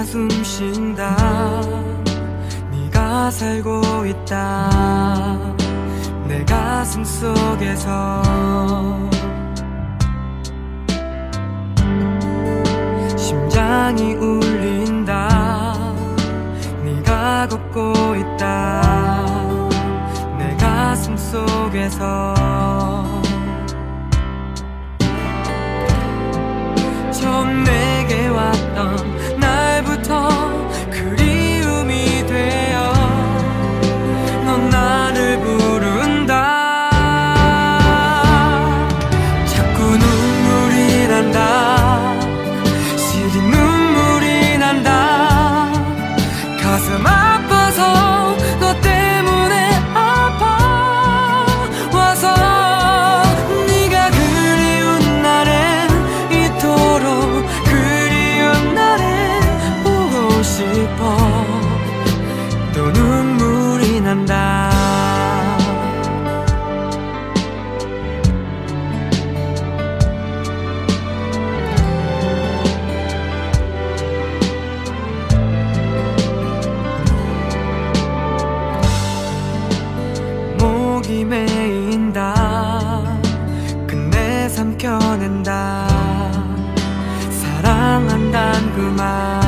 네가 숨쉰다. 네가 살고 있다. 내 가슴 속에서 심장이 울린다. 네가 걷고 있다. 내 가슴 속에서 처음 내게 왔던 날부터 그리움이 되어 넌 나를 부른다. 자꾸 눈물이 난다. 시린 눈물이 난다. 가슴 아파서 너 때문에 아파와서 네가 그리운 날엔 이토록 그리운 날에 보고 싶어. 또 눈물이 난다. 목이 메인다. 끝내 삼켜낸다. 사랑한단 그 말